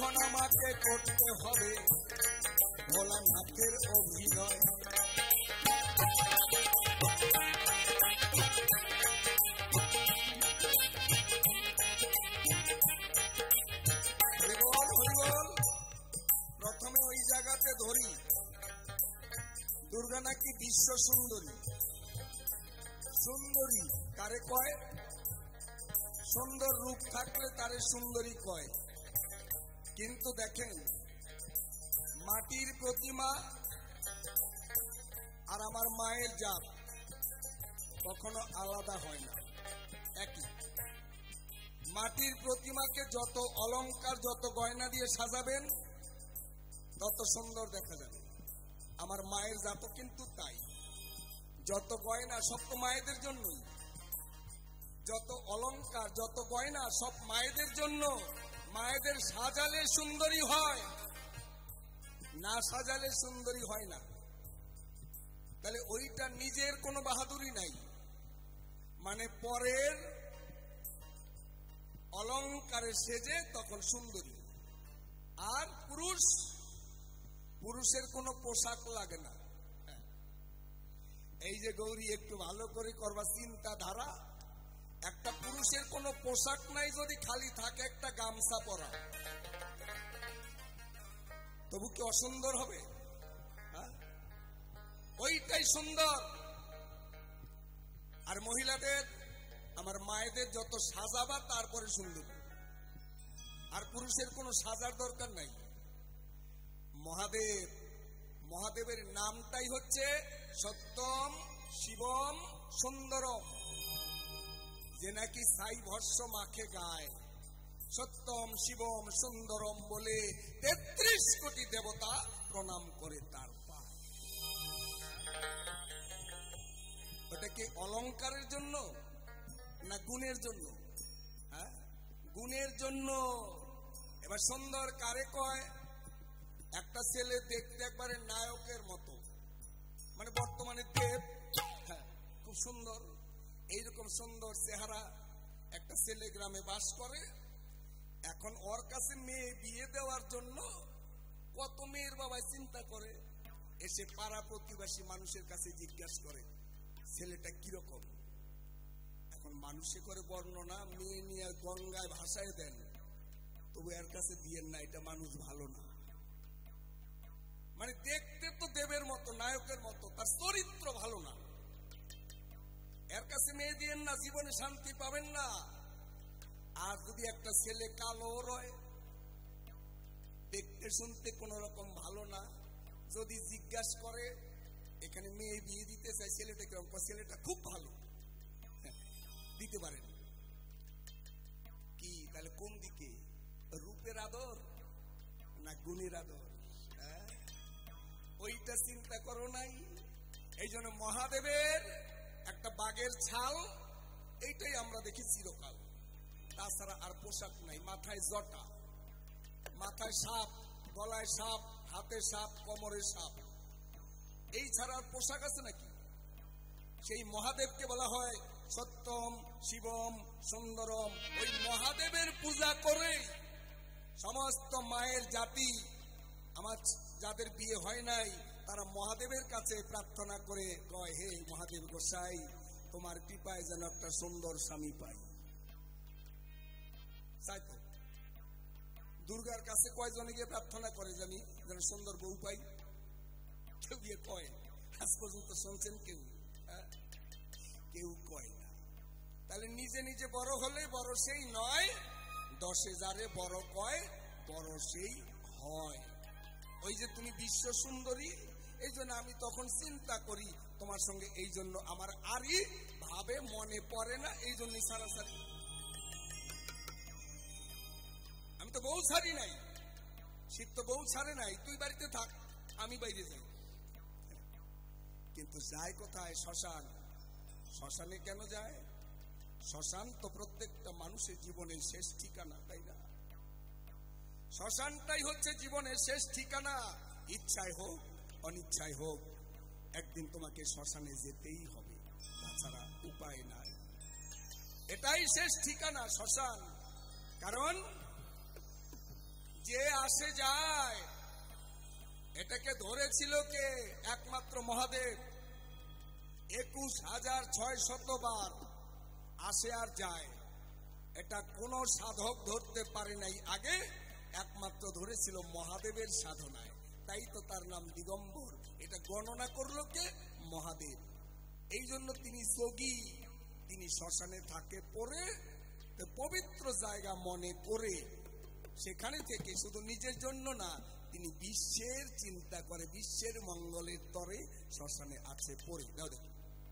এখন আমাকে করতে হবে ভোলানাথের অভিনয়। প্রথমে ওই জায়গাতে ধরি, দুর্গা নাকি বিশ্ব সুন্দরী। সুন্দরী কারে কয়? সুন্দর রূপ থাকলে তারে সুন্দরী কয়। কিন্তু দেখেন, মাটির প্রতিমা আর আমার মায়ের জাত কখনো আলাদা হয় না, একই। মাটির প্রতিমাকে যত অলংকার, যত গয়না দিয়ে সাজাবেন তত সুন্দর দেখা যাবে। আমার মায়ের জাতও কিন্তু তাই। যত গয়না সব তো মায়েদের জন্যই, যত অলংকার, যত গয়না সব মায়েদের জন্য। মায়েদের সাজালে সুন্দরী হয়, না সাজালে সুন্দরী হয় না। তাহলে ওইটা নিজের কোনো বাহাদুরি নাই, মানে পরের অলংকারে সেজে তখন সুন্দরী। আর পুরুষের কোনো পোশাক লাগে না। এই যে গৌরী, একটু ভালো করে করবা চিন্তাধারা। একটা পুরুষের কোনো পোশাক নাই, যদি খালি থাকে একটা গামছা পরা, তবু কি অসুন্দর হবে? ওইটাই সুন্দর। আর মহিলাদের, আমার মায়েদের যত সাজাবা তারপরে সুন্দর। আর পুরুষের কোনো সাজার দরকার নাই। মহাদেবের নামটাই হচ্ছে সত্যম শিবম সুন্দরম। যে নাকি সাই ভস্য মাখে গায়, সত্যম শিবম সুন্দরম বলে ৩৩ কোটি দেবতা প্রণাম করে তার পায়। ওটা কি অলংকারের জন্য না গুণের জন্য? গুণের জন্য। এবার সুন্দর কারে কয়? একটা ছেলে দেখতে একবারে নায়কের মতো, মানে বর্তমানে দেব, খুব সুন্দর। এইরকম সুন্দর চেহারা একটা ছেলে গ্রামে বাস করে। এখন ওর কাছে মেয়ে বিয়ে দেওয়ার জন্য কত মেয়ের বাবা চিন্তা করে, এসে পাড়া প্রতিবেশী মানুষের কাছে জিজ্ঞাসা করে ছেলেটা কিরকম। এখন মানুষে করে বর্ণনা, মেয়ে নিয়ে গঙ্গায় ভাসায় দেন, তবু এর কাছে দিয়েন না, এটা মানুষ ভালো না। মানে দেখতে তো দেবের মতো, নায়কের মতো, তার চরিত্র ভালো না, এর কাছে মেয়ে দিয়েন না, জীবনে শান্তি পাবেন না। আর যদি একটা ছেলে কালো রয়, দেখতে শুনতে কোন রকম ভালো না, যদি জিজ্ঞাসা করে এখানে মেয়ে বিয়ে দিতে চাই, ছেলেটা কিরকম? ছেলেটা খুব ভালো, দিতে পারেন। কি তাহলে কোন দিকে? রূপের আদর না গুণের আদর? ওইটা চিন্তা করো নাই। এই জন্য মহাদেবের একটা বাঘের ছাল, এইটাই আমরা দেখি চিরকাল। তাছাড়া আর পোশাক নাই। মাথায় জটা, মাথায় সাপ, গলায় সাপ, হাতে সাপ, কোমরে সাপ, এই ছাড়া আর পোশাক আছে নাকি? সেই মহাদেবকে বলা হয় সত্যম শিবম সুন্দরম। ওই মহাদেবের পূজা করে সমস্ত মায়ের জাতি, আমার যাদের বিয়ে হয় নাই, তারা মহাদেবের কাছে প্রার্থনা করে কয়, হে মহাদেব গোসাই, তোমার কৃপায় যেন একটা সুন্দর স্বামী পাই। তাই তো দুর্গার কাছে কয়জনে গিয়ে প্রার্থনা করে জানি, যেন সুন্দর বউ পাই? কেউ গিয়ে কয়? আজ পর্যন্ত শুনছেন কেউ? কেউ কয় না। তাহলে নিজে নিজে বড় হলে বড় সেই নয়, 10,000 বড় কয় বড় সেই হয়। ওই যে তুমি বিশ্ব সুন্দরী, এই জন্য আমি তখন চিন্তা করি তোমার সঙ্গে, এই জন্য আমার আরই ভাবে মনে পড়ে না, এই জন্যই সারাসারি। আমি তো বউ ছাড়ি নাই, শীত তো বউ ছাড়ে নাই, তুই বাড়িতে থাক, আমি বাইরে যাই। কিন্তু যায় কোথায়? শ্মশান। শ্মশানে কেন যায়? শ্মশান তো প্রত্যেকটা মানুষের জীবনের শেষ ঠিকানা, তাই না? শ্মশানটাই হচ্ছে জীবনের শেষ ঠিকানা। ইচ্ছায় হোক অনিচ্ছায় হোক, একদিন তোমাকে শ্মশানে যেতেই হবে, তাছাড়া উপায় নাই। এটাই শেষ ঠিকানা শ্মশান। কারণ যে আসে যায়, এটাকে ধরেছিল কে? একমাত্র মহাদেব। 21,600 বার আসে আর যায়, এটা কোন সাধক ধরতে পারে নাই আগে, একমাত্র ধরেছিল মহাদেবের সাধনায়। তাই তো তার নাম দিগম্বর। এটা গণনা করলো কে? মহাদেব। এই জন্য তিনি যোগী, তিনি শ্মশানে থাকে পরে, পবিত্র জায়গা মনে করে সেখানে থেকে শুধু নিজের জন্য না, তিনি বিশ্বের চিন্তা করে, বিশ্বের মঙ্গলের তরে শ্মশানে আছে পরে। দাও দেখো,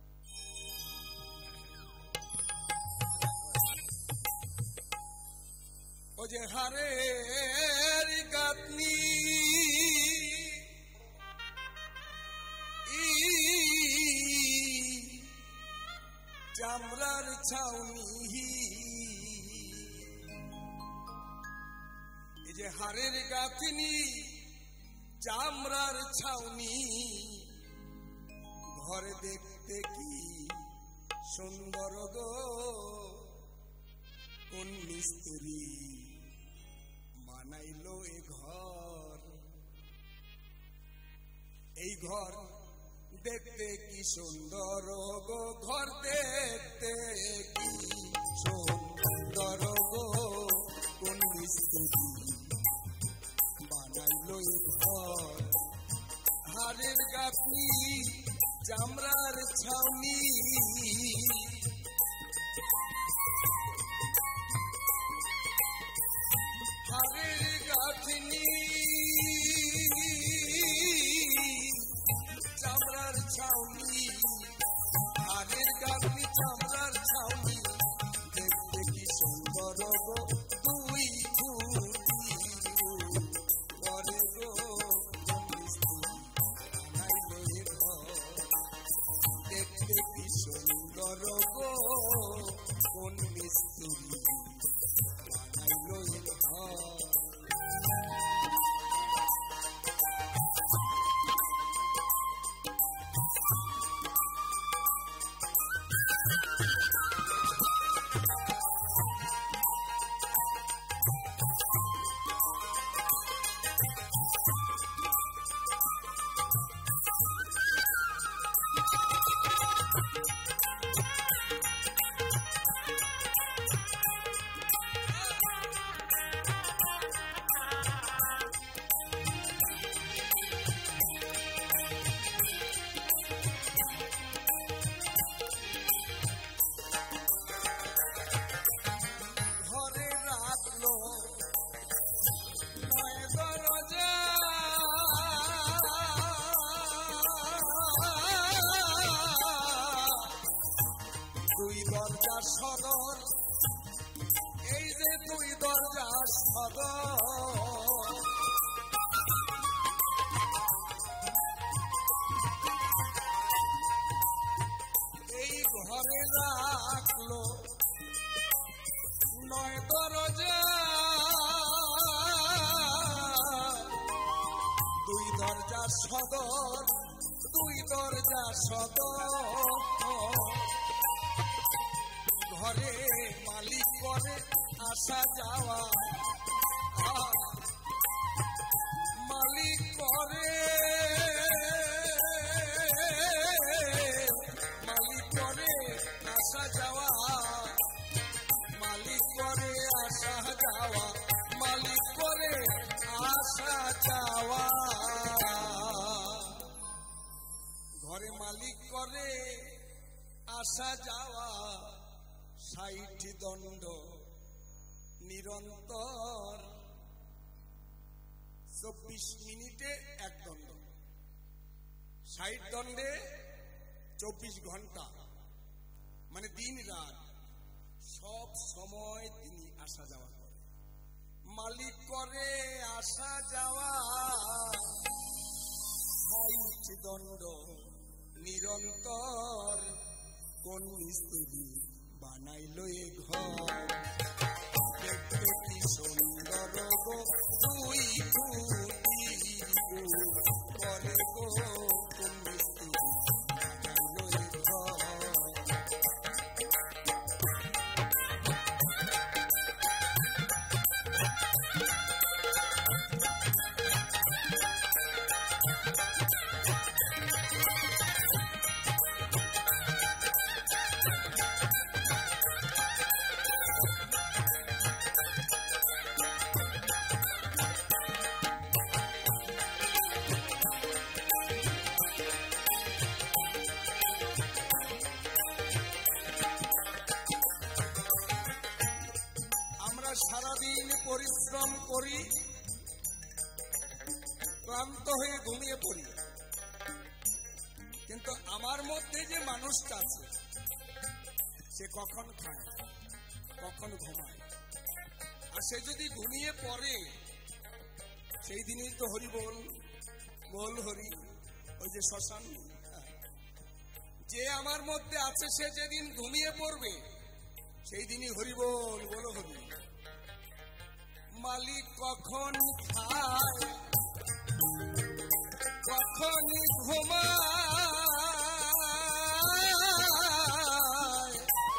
ও যে হারের গাঁথনি চামড়ার ছাউনি, এই যে হারের গাঁথনি চামড়ার ছাউনি, ঘরে দেখতে কি সুন্দর গো, কোন মিস্ত্রি বানাইলো এ ঘর। এই ঘর দেখতে কি সুন্দর গো, ঘর দেখতে কি সুন্দর গো, কোন মিস্ত্রি বানাইলো এ ঘর। হাড়ের গাঁথনি চামড়ার ছাউনি, হাড়ের গাঁথনি চামড়ার ছাউনি, হাড়ের গাঁথনি চামড়ার ছাউনি, দেখতে কি সুন্দর গো, দুই খুঁটি করে গো, বানাইলো এ ঘর। দেখতে কি সুন্দর গো, কোন মিস্ত্রি বানাইলো এ ঘর। দুই দরজা সদর, এই যে দুই দরজা সদর, এই ঘরে রাখলো 9 দরজা, দুই দরজা সদর, দুই দরজা সদর। ঘরে মালিক করে আসা যাওয়া, মালিক করে, মালিক করে আসা যাওয়া, মালিক করে আসা যাওয়া, মালিক করে আসা যাওয়া। ঘরে মালিক করে আসা যাওয়া, 60 দণ্ড নিরন্তর, 24 মিনিটে 1 দণ্ড, 60 দণ্ডে 24 ঘন্টা, মানে দিন রাত সব সময় তিনি আসা যাওয়া করে। মালিক করে আসা যাওয়া, 60 দণ্ড নিরন্তর, কোন মিস্ত্রি বানাইলো এ ঘর। দেখতে কি সুন্দর গো, দুই খুঁটি করে গো, কোন মিস্ত্রি বানাইলো এ ঘর। ক্লান্ত হয়ে ঘুমিয়ে পড়ি, কিন্তু আমার মধ্যে যে মানুষটা আছে সে কখন খায় কখন ঘুমায়, আর সে যদি ঘুমিয়ে পড়ে সেই দিনই তো হরি বল বল হরি। ওই যে শ্মশান, যে আমার মধ্যে আছে সে যেদিন ঘুমিয়ে পড়বে সেই দিনই হরি বল বল হরি। মালিক কখন খায় কখন ঘুমায়,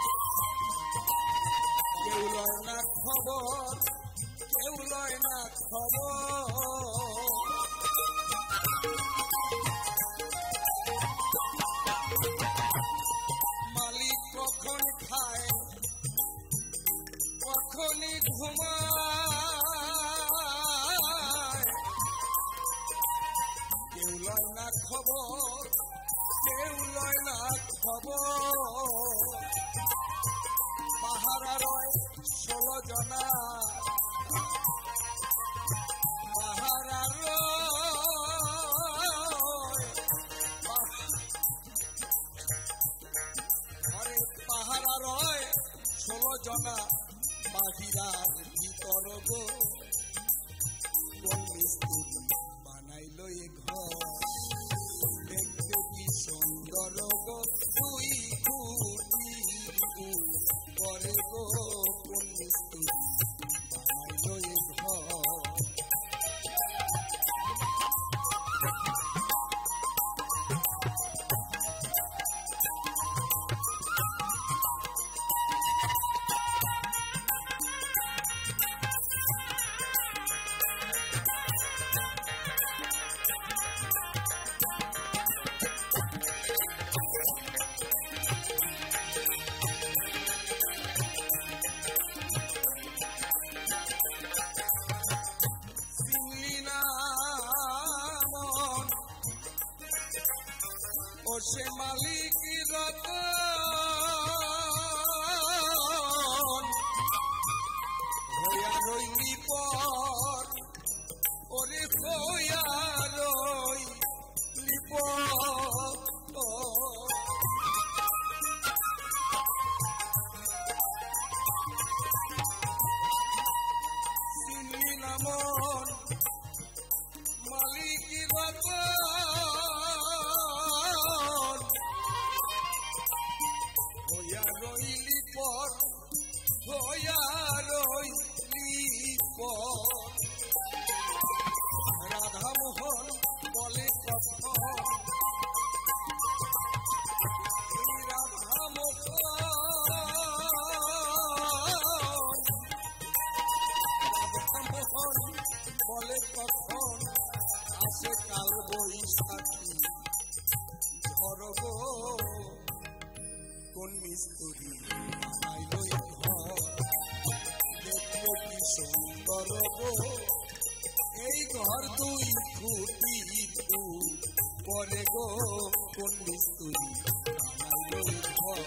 কেউ লয় না খবর কেউ লয় না খবর। মালিক কখন খায় কখনই ঘুমায়, কেউ লয় না খবর কেউ লয় না খবর। পাহারা রয় 16 জনা, পাহারা রয় পাহারা রয় 16 জনা, বাহিরার ভিতর গো কোন মিস্ত্রি বানাইলো এ ঘর, দেখতে কি সুন্দর গো দুই খুঁটি পরে গো কোন মিস্ত্রি বানাইলো এ ঘর। সে মালিক রতন হইয়া রইলি পর, ওরে হইয়া রইলি পর। চিনলি না মন মালিক রতন হইয়া রইলি পর, হইয়া রইলি পর। রাধা মোহন বলে কখন, রাধা মোহন বলে কখন আসে কাল বৈশাখী ঝড় গো কোন মিস্ত্রি বানাইলো এ ঘর, দেখতে কি সুন্দর গো এই ঘর দুই খুঁটি পরে গো কোন মিস্ত্রি বানাইলো এ ঘর।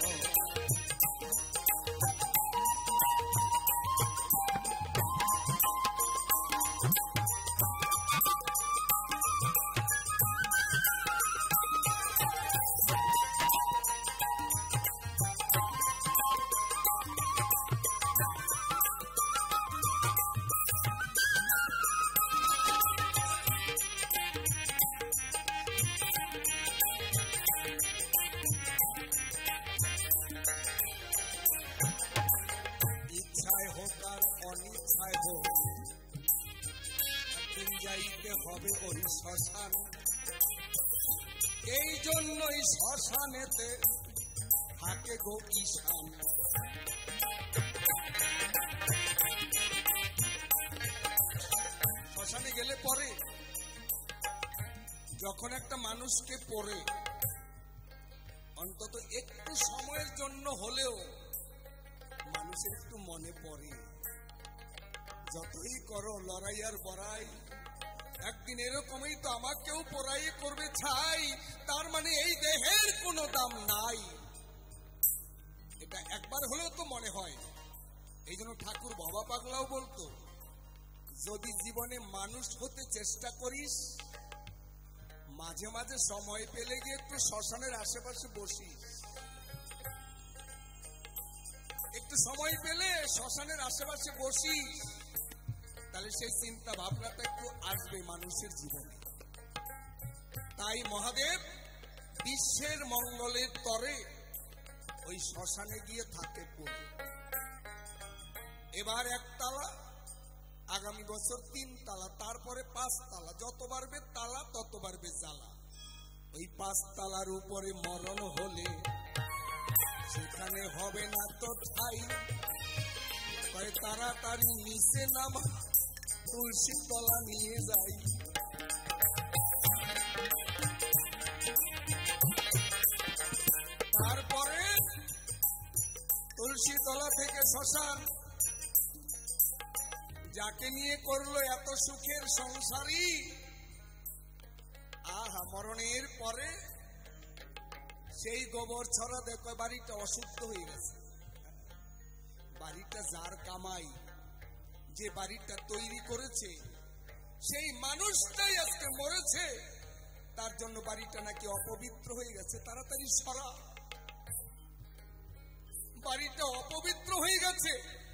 অনিচ্ছায় হোক একদিন যাইতে হবে ওই শ্মশান, এই জন্যই শ্মশানেতে থাকে গো ঈশান। শ্মশানে গেলে পরে যখন একটা মানুষকে পড়ে অন্তত একটু সময়ের জন্য হলেও মানুষের একটু মনে পড়ে, যতই করো লড়াই আর বড়াই একদিন এরকমই তো আমাকেও পড়াই করবে ছাই, তার মানে এই দেহের কোনো দাম নাই, এটা একবার হলেও তো মনে হয়। এই জন্য ঠাকুর বাবা পাগলাও বলতো, যদি জীবনে মানুষ হতে চেষ্টা করিস মাঝে মাঝে সময় পেলে গিয়ে একটু শ্মশানের আশেপাশে বসিস, একটু সময় পেলে শ্মশানের আশেপাশে বসিস, তাহলে সেই চিন্তা ভাবনাটা একটু আসবে মানুষের জীবনে। তাই মহাদেব বিশ্বের মঙ্গলের তরে ওই শ্মশানে গিয়ে থাকে পড়ে। এবার 1 তালা, আগামী বছর 3 তালা, তারপরে 5 তালা, যত বাড়বে তালা তত বাড়বে জ্বালা। ওই 5 তালার উপরে মরণ হলে সেখানে হবে না তো ঠাই, তাড়াতাড়ি নিচে নামা, তুলসী তলা নিয়ে যাই। তারপরে তুলসী তলা থেকে শ্মশান, যাকে নিয়ে করলো এত সুখের সংসারী, আহা মরণের পরে সেই গোবর ছড়া দেখো বাড়িটা অশুদ্ধ হয়ে গেছে। বাড়িটা যার কামাই, যে বাড়িটা তৈরি করেছে সেই মানুষটাই আজকে মরেছে, তার জন্য বাড়িটা নাকি অপবিত্র হয়ে গেছে। তাড়াতাড়ি সরা, বাড়িটা অপবিত্র হয়ে গেছে।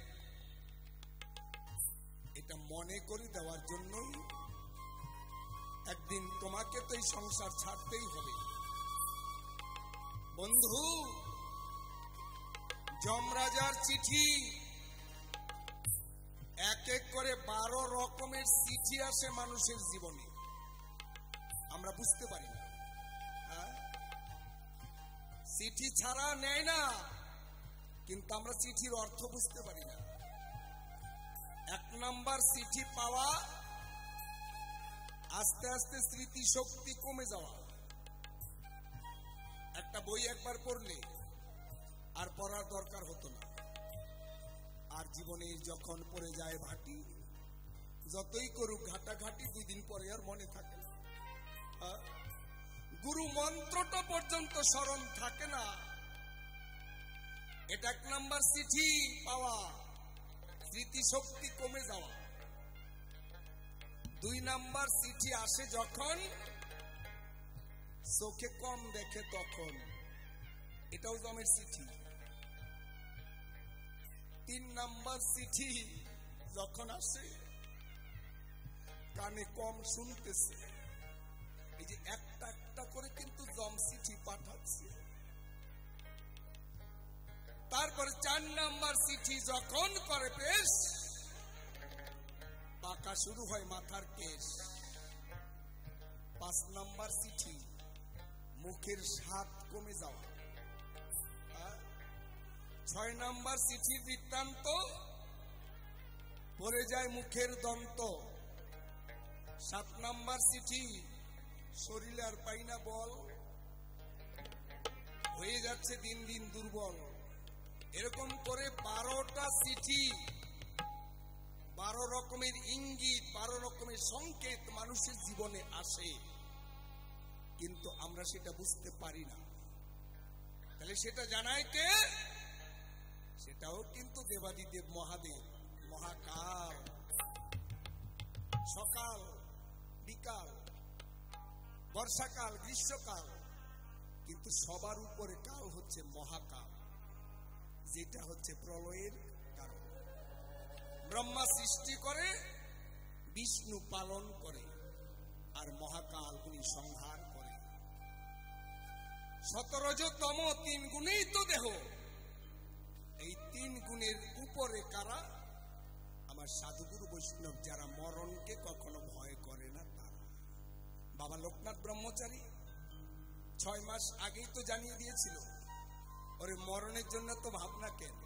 এটা মনে করে দেওয়ার জন্যই একদিন তোমাকে তো এই সংসার ছাড়তেই হবে। বন্ধু, যমরাজার চিঠি, এক এক করে 12 রকমের চিঠি আসে মানুষের জীবনে, আমরা বুঝতে পারি না। চিঠি ছাড়া নেয় না, কিন্তু আমরা চিঠির অর্থ বুঝতে পারি না। 1 নাম্বার চিঠি পাওয়া, আস্তে আস্তে স্মৃতি শক্তি কমে যাওয়া। একটা বই একবার পড়লে আর পড়ার দরকার হতো না। আর জীবনে যখন পড়ে যায় ভাটি, যতই করুক ঘাটাঘাটি, 2 দিন পরে আর মনে থাকে না। গুরু মন্ত্রটা পর্যন্ত স্মরণ থাকে না। এটা 1 নাম্বার চিঠি পাওয়া, স্মৃতি শক্তি কমে যাওয়া। 2 নাম্বার চিঠি আসে যখন চোখে কম দেখে তখন, এটাও জমের চিঠি। 3 নাম্বার চিঠি যখন আসে কানে কম শুনতেছে। এই যে একটা একটা করে কিন্তু জম চিঠি পাঠাচ্ছে। তারপরে 4 নাম্বার চিঠি যখন করে পেশ, পাকা শুরু হয় মাথার কেশ। 5 নাম্বার চিঠি, মুখের স্বাদ কমে যাওয়া। 6 নাম্বার চিঠির বৃত্তান্ত, পড়ে যায় মুখের দন্ত। 7 নাম্বার চিঠি, শরীরে আর পাই না বল, হয়ে যাচ্ছে দিন দিন দুর্বল। এরকম করে 12টা চিঠি, 12 রকমের ইঙ্গিত, 12 রকমের সংকেত মানুষের জীবনে আসে, কিন্তু আমরা সেটা বুঝতে পারি না। তাহলে সেটা জানায় কে? সেটাও কিন্তু দেবাদিদেব মহাদেব, মহাকাল। সকাল বিকাল, বর্ষাকাল গ্রীষ্মকাল, কিন্তু সবার উপরে কাল হচ্ছে মহাকাল, যেটা হচ্ছে প্রলয়ের কারণ। ব্রহ্মা সৃষ্টি করে, বিষ্ণু পালন করে, আর মহাকাল উনি সংহার করে। 17তম 3 গুণেই তো দেহ। এই 3 গুণের উপরে কারা? আমার সাধুগুরু বৈষ্ণব, যারা মরণকে কখনো ভয় করে না তারা। বাবা লোকনাথ ব্রহ্মচারী 6 মাস আগেই তো জানিয়ে দিয়েছিল, ওরে মরণের জন্য তো ভাবনা কেন।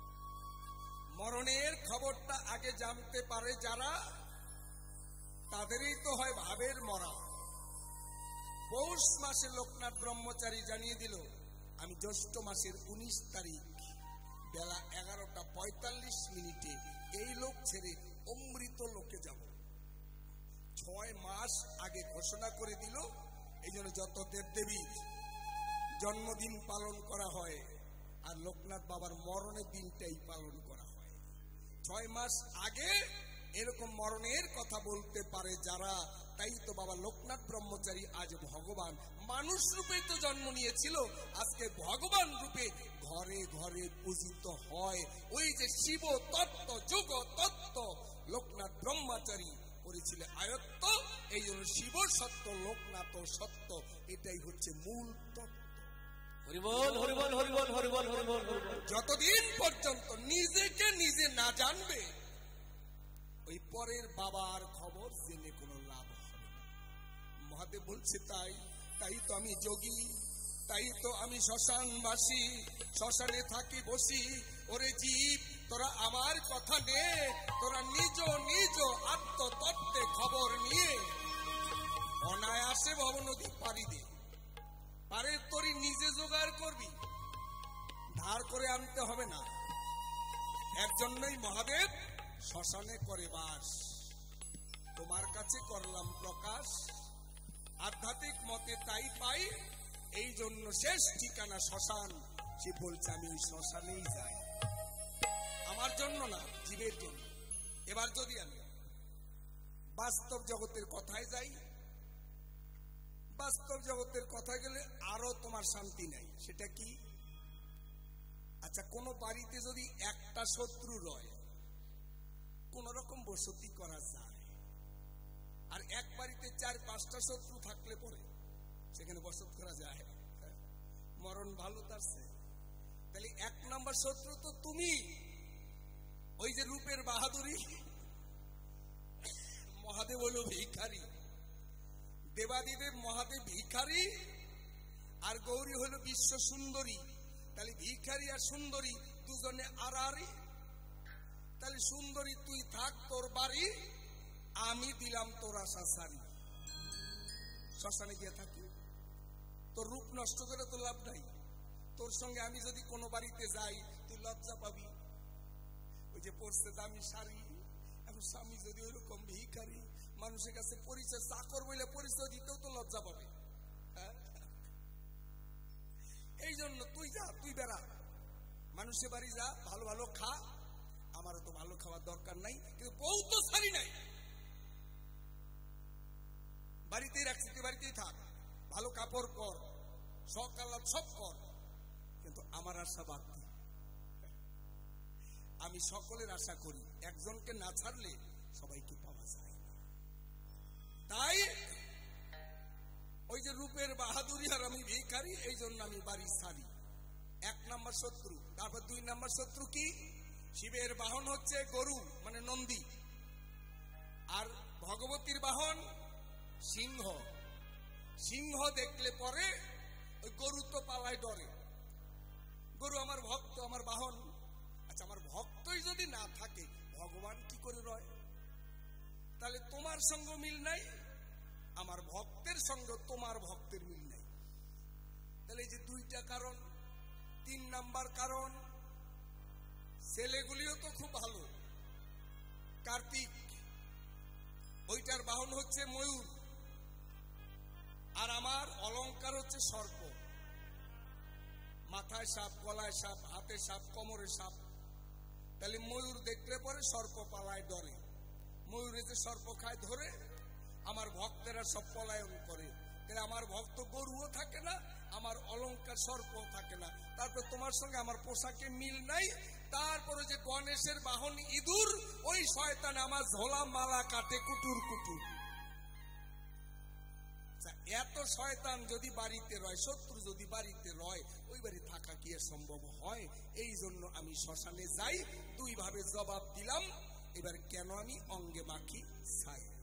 মরণের খবরটা আগে জানতে পারে যারা, তাদেরই তো হয় ভাবের মরা। পৌষ মাসে লোকনাথ ব্রহ্মচারী জানিয়ে দিল, আমি জ্যৈষ্ঠ মাসের 19 তারিখ বেলা 11টা 45 মিনিটে এই লোক ছেড়ে অমৃত লোকে যাব। 6 মাস আগে ঘোষণা করে দিল। এই জন্য যত দেবদেবীর জন্মদিন পালন করা হয়, আর লোকনাথ বাবার মরণের দিনটাই পালন করা হয়। 6 মাস আগে এরকম মরণের কথা বলতে পারে যারা, তাই তো বাবা লোকনাথ ব্রহ্মচারী আজ ভগবান মানুষ রূপে তো জন্ম নিয়েছিল, আজকে ভগবান রূপে ঘরে ঘরে পূজিত হয়। ওই যে শিব তত্ত্ব যোগ তত্ত্ব লোকনাথ ব্রহ্মচারী করেছিল আয়ত্ত, এই জন্য শিব সত্য লোকনাথ সত্য, এটাই হচ্ছে মূল তত্ত্ব। হরিবল হরিবল হরিবল হরিবল হরিবল। যতদিন পর্যন্ত নিজেকে নিজে না জানবে, ওই পরের বাবার খবর জেনে কোনো লাভ হবে না। মহাদেব বলছে তাই তো আমি যোগী, তাই তো আমি শ্মশানবাসী, শ্মশানে থাকি বসি। ওরে জীব, তোরা আমার কথা নে, তোরা নিজ নিজ আত্মতত্ত্বে খবর নিয়ে অনায়াসে ভব নদী পাড়ি দে। পারে তোরই নিজে জোগাড় করবি, ধার করে আনতে হবে না। এর জন্যই মহাদেব শ্মশানে করে বাস। তোমার কাছে করলাম প্রকাশ, আধ্যাত্মিক মতে তাই পাই, এই জন্য শেষ ঠিকানা শ্মশান। সে বলছে আমি শ্মশানেই যাই, আমার জন্য না, জীবের জন্য। এবার যদি আমি বাস্তব জগতের কথায় যাই, বাস্তব জগতের কথায় গেলে আরো তোমার শান্তি নাই। সেটা কি? আচ্ছা, কোন বাড়িতে যদি একটা শত্রু রয়, কোন রকম বসতি করা যায়, আর এক বাড়িতে 4-5টা শত্রু থাকলে পরে সেখানে বসত করা যায়? মরণ ভালো তার চেয়ে। তাহলে 1 নম্বর শত্রু তো তুমি। ওই যে রূপের বাহাদুরি, মহাদেব হলো ভিখারি, দেবাদিদেব মহাদেব ভিখারি, আর গৌরী হলো বিশ্ব সুন্দরী। তাহলে ভিখারি আর সুন্দরী দুজনে আড়াআড়ি। তাহলে সুন্দরী তুই থাক তোর বাড়ি, আমি দিলাম তোর আশা সারি, শ্মশানে গিয়ে থাকি। তোর রূপ নষ্ট করে তো লাভ নাই। তোর সঙ্গে আমি যদি কোনো বাড়িতে যাই, তুই লজ্জা পাবি। ওই যে পরছে দামি শাড়ি, এখন স্বামী যদি ওইরকম ভিখারি, মানুষের কাছে পরিচয় চাকর বলে পরিচয় দিতেও তো লজ্জা পাবে। এই জন্য তুই যা, তুই বেড়া, মানুষের বাড়ি যা, ভালো ভালো খা। আমারও তো ভালো খাওয়ার দরকার নাই, কিন্তু বউ তো ছাড়ি নাই, বাড়িতেই রাখছি, তুই বাড়িতেই থাক, ভালো কাপড় পর, সকাল সব কর, কিন্তু আমার আশা বাদ দি। আমি সকলের আশা করি, একজনকে না ছাড়লে সবাইকে পাওয়া যায় না। তাই ওই যে রূপের বাহাদুরি আর আমি ভিখারি, এই জন্য আমি বাড়ি ছাড়ি। 1 নম্বর শত্রু। তারপর 2 নম্বর শত্রু কি? শিবের বাহন হচ্ছে গরু, মানে নন্দী, আর ভগবতীর বাহন সিংহ। সিংহ দেখলে পরে ওই গরু তো পালায় ডরে। গরু আমার ভক্ত, আমার বাহন। আচ্ছা, আমার ভক্তই যদি না থাকে, ভগবান কি করে রয়? তাহলে তোমার সঙ্গে মিল নাই, আমার ভক্তের সঙ্গে তোমার ভক্তের মিল নাই। তাহলে এই যে 2টা কারণ। 3 নাম্বার কারণ, ছেলেগুলিও তো খুব ভালো। কার্তিক, ওইটার বাহন হচ্ছে ময়ূর, আর আমার অলংকার হচ্ছে সর্প। মাথায় সাপ, গলায় সাপ, হাতে সাপ, কোমরে সাপ। তাহলে ময়ূর দেখলে পরে সর্প পালায় ডরে। ময়ূরে যে সর্প খায় ধরে, আমার ভক্তেরা সব পলায়ন করে। তাহলে আমার ভক্ত গরুও থাকে না, আমার অলংকার সর্পও থাকে না। তারপর তোমার সঙ্গে আমার পোশাকে মিল নাই। তারপরে যে গণেশের বাহন ইঁদুর, ওই শয়তান আমার ঝোলা মালা কাটে কুটুর কুটুর। এত শয়তান যদি বাড়িতে রয়, শত্রু যদি বাড়িতে রয়, ওই বাড়ি থাকা কি সম্ভব হয়? এই জন্য আমি শ্মশানে যাই। 2 ভাবে জবাব দিলাম। এবার কেন আমি অঙ্গে মাখি ছাই?